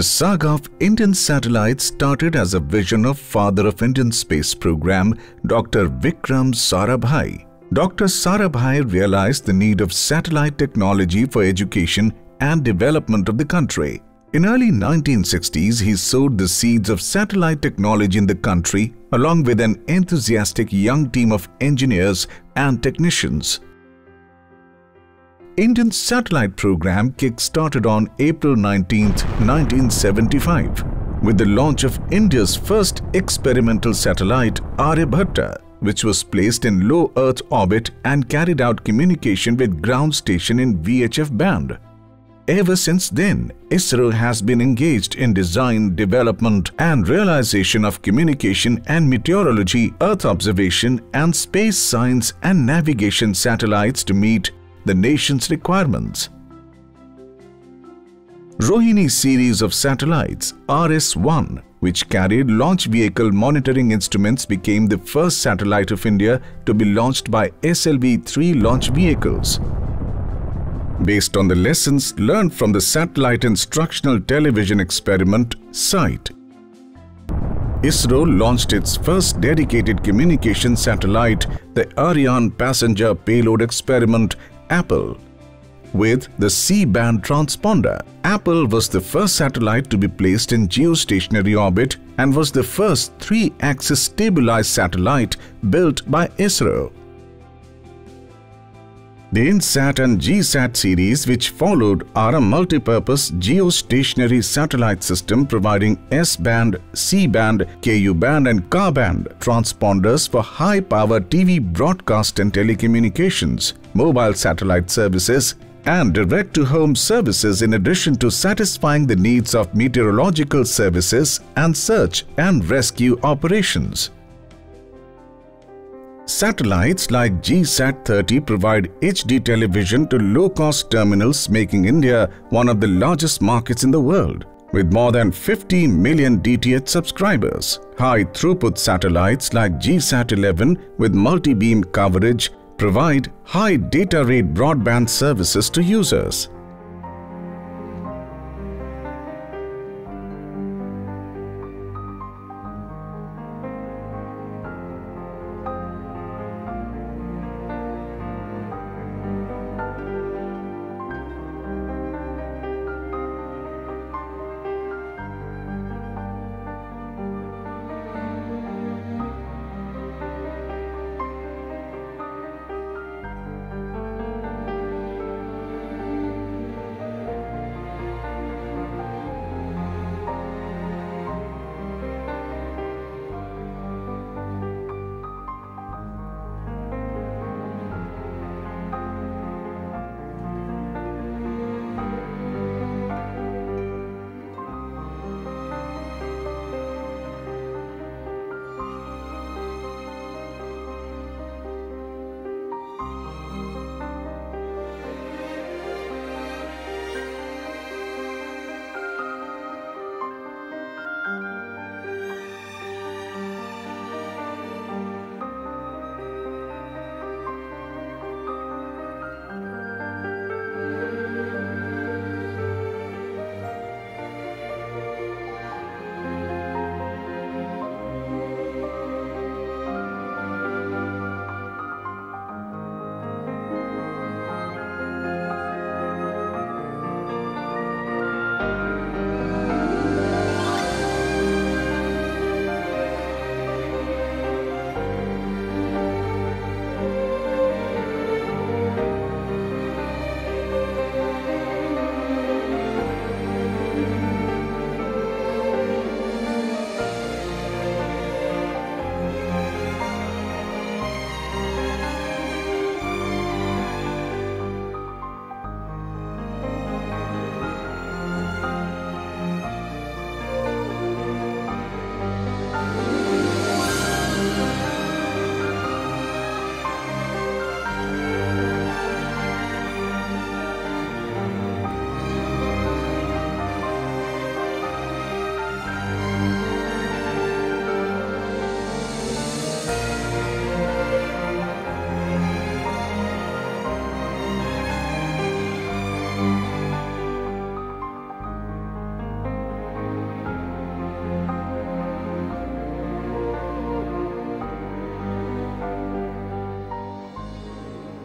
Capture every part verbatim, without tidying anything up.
The saga of Indian satellites started as a vision of father of Indian space program, Doctor Vikram Sarabhai. Doctor Sarabhai realized the need of satellite technology for education and development of the country. In early nineteen sixties, he sowed the seeds of satellite technology in the country along with an enthusiastic young team of engineers and technicians. Indian satellite program kick-started on April nineteenth, nineteen seventy-five with the launch of India's first experimental satellite Aryabhatta, which was placed in low Earth orbit and carried out communication with ground station in V H F band. Ever since then, ISRO has been engaged in design, development and realization of communication and meteorology, Earth observation and space science and navigation satellites to meet the nation's requirements. Rohini series of satellites R S one, which carried launch vehicle monitoring instruments, became the first satellite of India to be launched by S L V three launch vehicles. Based on the lessons learned from the satellite instructional television experiment SITE, ISRO launched its first dedicated communication satellite, the Ariane Passenger Payload Experiment Apple, with the C-band transponder. Apple was the first satellite to be placed in geostationary orbit and was the first three-axis stabilized satellite built by ISRO. The INSAT and GSAT series, which followed, are a multi-purpose geostationary satellite system providing S-band, C-band, Ku band and Ka band transponders for high-power T V broadcast and telecommunications, mobile satellite services and direct-to-home services, in addition to satisfying the needs of meteorological services and search and rescue operations. Satellites like G SAT thirty provide H D television to low-cost terminals, making India one of the largest markets in the world. With more than fifty million D T H subscribers, high-throughput satellites like G SAT eleven with multi-beam coverage provide high data rate broadband services to users.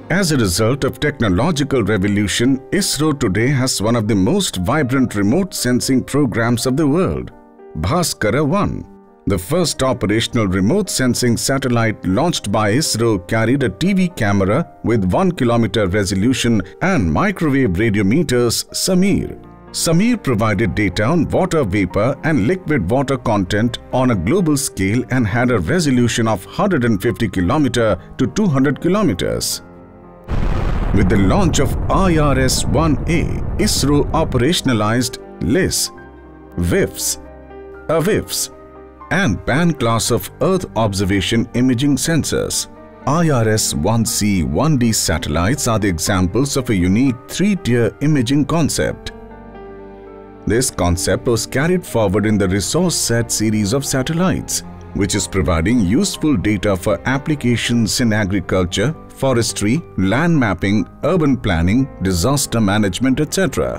As a result of technological revolution, ISRO today has one of the most vibrant remote sensing programs of the world, Bhaskara one. The first operational remote sensing satellite launched by ISRO carried a T V camera with one kilometer resolution and microwave radio meters, Samir. Samir provided data on water vapor and liquid water content on a global scale and had a resolution of one hundred fifty kilometers to two hundred kilometers. With the launch of I R S one A, ISRO operationalized L I S, W I F S, A W I F S, and band class of Earth observation imaging sensors. I R S one C one D satellites are the examples of a unique three-tier imaging concept. This concept was carried forward in the ResourceSat series of satellites, which is providing useful data for applications in agriculture, forestry, land mapping, urban planning, disaster management, et cetera.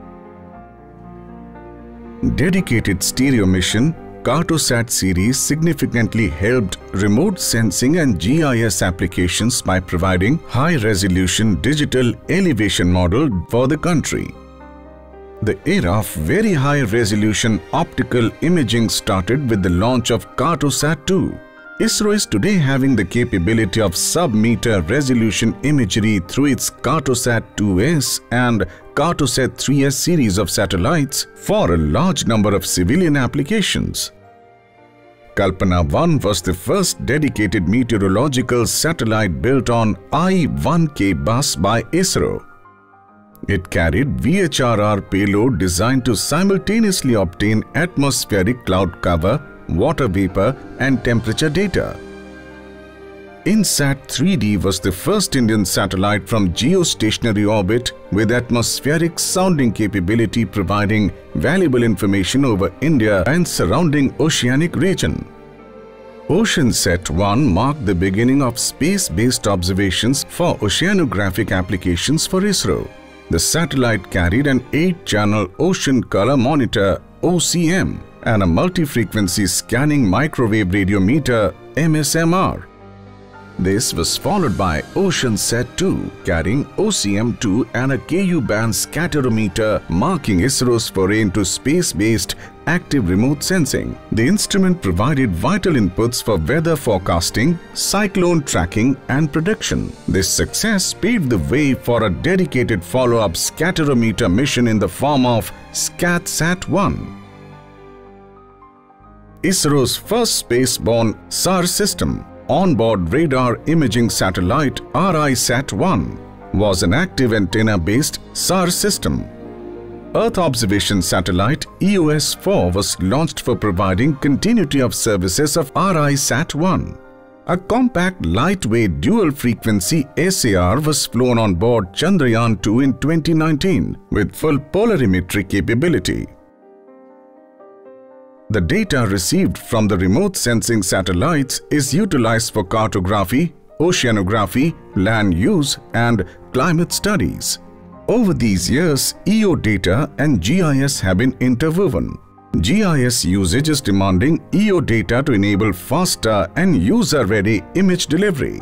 Dedicated stereo mission, Cartosat series significantly helped remote sensing and G I S applications by providing high-resolution digital elevation model for the country. The era of very high-resolution optical imaging started with the launch of Cartosat two. ISRO is today having the capability of sub-meter resolution imagery through its Cartosat two S and Cartosat three S series of satellites for a large number of civilian applications. Kalpana one was the first dedicated meteorological satellite built on I one K bus by ISRO. It carried V H R R payload designed to simultaneously obtain atmospheric cloud cover, water vapor and temperature data. INSAT three D was the first Indian satellite from geostationary orbit with atmospheric sounding capability, providing valuable information over India and surrounding oceanic region. OceanSat one marked the beginning of space-based observations for oceanographic applications for ISRO. The satellite carried an eight channel Ocean Color Monitor O C M and a multi-frequency scanning microwave radiometer M S M R. This was followed by OceanSat two carrying O C M two and a K U band scatterometer, marking ISRO's foray into space-based active remote sensing. The instrument provided vital inputs for weather forecasting, cyclone tracking and prediction. This success paved the way for a dedicated follow-up scatterometer mission in the form of SCATSat one. ISRO's first space-borne S A R system, onboard radar imaging satellite R I SAT one, was an active antenna-based S A R system. Earth observation satellite E O S four was launched for providing continuity of services of R I SAT one. A compact, lightweight, dual-frequency S A R was flown on board Chandrayaan two in twenty nineteen with full polarimetry capability. The data received from the remote sensing satellites is utilized for cartography, oceanography, land use, and climate studies. Over these years, E O data and G I S have been interwoven. G I S usage is demanding E O data to enable faster and user-ready image delivery.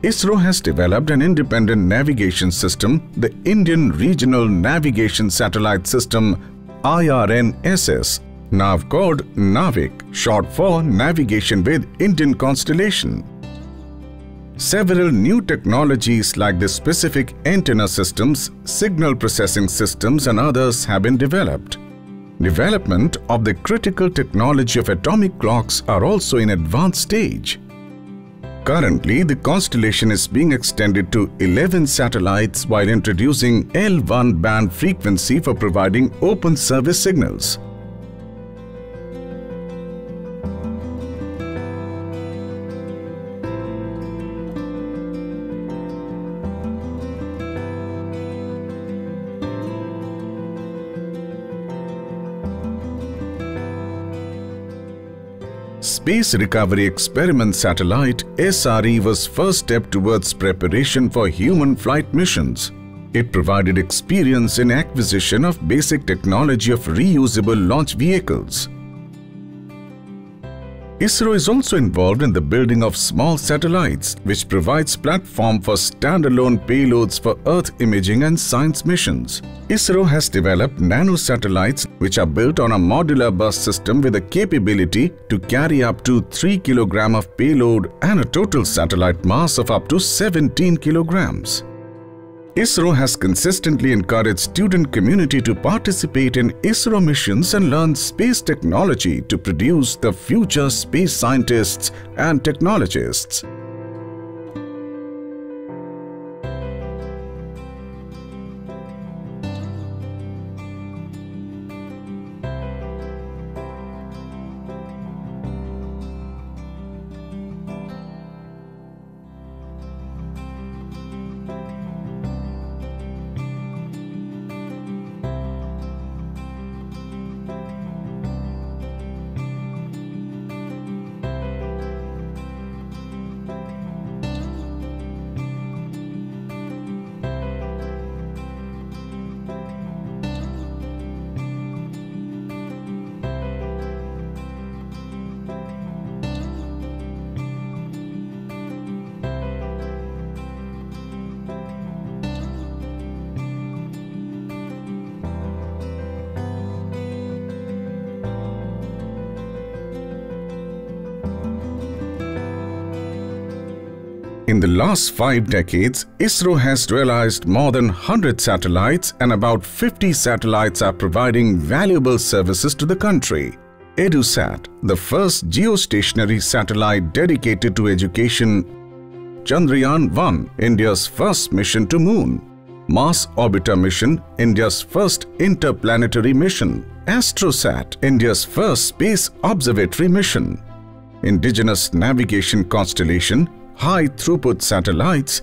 ISRO has developed an independent navigation system, the Indian Regional Navigation Satellite System I R N S S, now called NAVIC, short for Navigation with Indian Constellation. Several new technologies like the specific antenna systems, signal processing systems and others have been developed. Development of the critical technology of atomic clocks are also in advanced stage. Currently, the constellation is being extended to eleven satellites while introducing L one band frequency for providing open service signals. Space Recovery Experiment Satellite S R E was first step towards preparation for human flight missions. It provided experience in acquisition of basic technology of reusable launch vehicles. ISRO is also involved in the building of small satellites, which provides platform for standalone payloads for Earth imaging and science missions. ISRO has developed nano-satellites which are built on a modular bus system with the capability to carry up to three kilograms of payload and a total satellite mass of up to seventeen kilograms. ISRO has consistently encouraged student community to participate in ISRO missions and learn space technology to produce the future space scientists and technologists. In the last five decades, ISRO has realized more than one hundred satellites and about fifty satellites are providing valuable services to the country. EduSat, the first geostationary satellite dedicated to education. Chandrayaan one, India's first mission to Moon. Mars Orbiter mission, India's first interplanetary mission. ASTROSat, India's first space observatory mission. Indigenous navigation constellation, high-throughput satellites.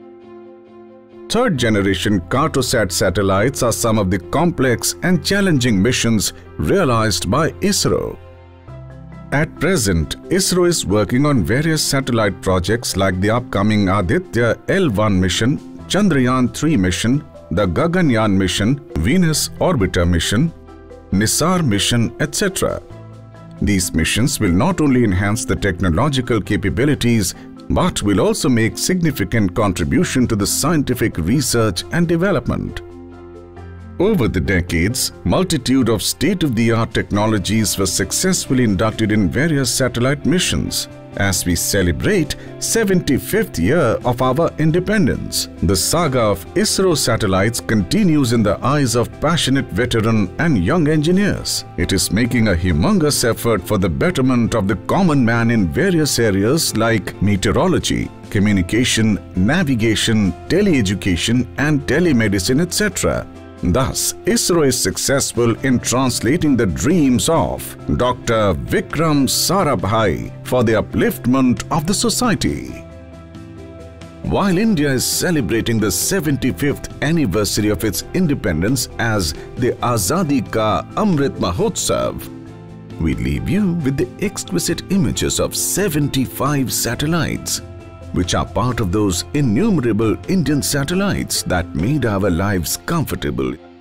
Third-generation Cartosat satellites are some of the complex and challenging missions realized by ISRO. At present, ISRO is working on various satellite projects like the upcoming Aditya L one mission, Chandrayaan three mission, the Gaganyaan mission, Venus Orbiter mission, Nisar mission, et cetera. These missions will not only enhance the technological capabilities but will also make significant contribution to the scientific research and development. Over the decades, multitude of state-of-the-art technologies were successfully inducted in various satellite missions. As we celebrate seventy-fifth year of our independence, the saga of ISRO satellites continues in the eyes of passionate veteran and young engineers. It is making a humongous effort for the betterment of the common man in various areas like meteorology, communication, navigation, teleeducation and telemedicine, et cetera. Thus, ISRO is successful in translating the dreams of Doctor Vikram Sarabhai for the upliftment of the society. While India is celebrating the seventy-fifth anniversary of its independence as the Azadi Ka Amrit Mahotsav, we leave you with the exquisite images of seventy-five satellites, which are part of those innumerable Indian satellites that made our lives comfortable